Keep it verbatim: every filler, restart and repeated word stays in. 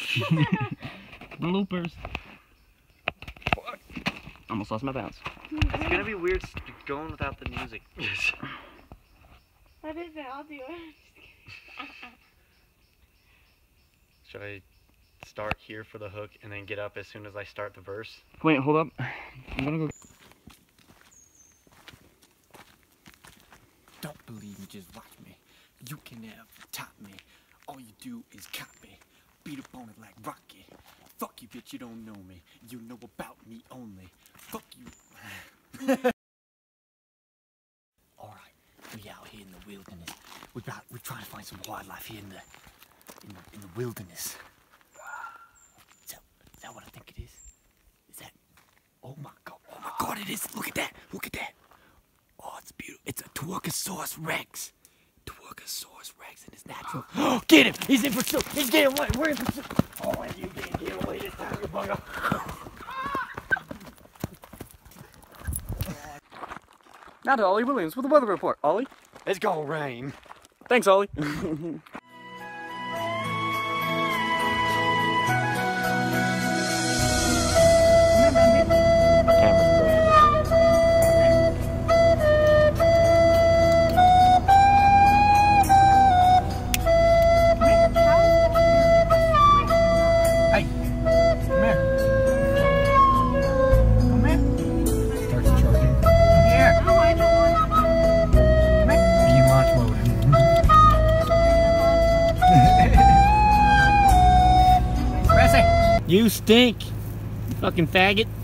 Bloopers. Almost lost my balance. It's gonna be weird going without the music. What is it? I'll do it. Should I start here for the hook and then get up as soon as I start the verse? Wait, hold up. I'm gonna go. Don't believe me, just watch me. You can never top me. All you do is copy. Beat up on it like Rocky. Fuck you, bitch, you don't know me. You know about me only. Fuck you. Alright, we out here in the wilderness. We got, we're trying to find some wildlife here in the, in the, in the wilderness. Is that, is that what I think it is? Is that, oh my god, oh my god it is. Look at that, look at that. Oh, it's beautiful. It's a Twerkosaurus Rex. Twerkosaurus Rex in his natural. Oh, get him! He's in pursuit! He's getting away! We're in pursuit! Oh, and you didn't get away this time, you bugger! Now to Ollie Williams with the weather report. Ollie? It's gonna rain. Thanks, Ollie. You stink, you fucking faggot.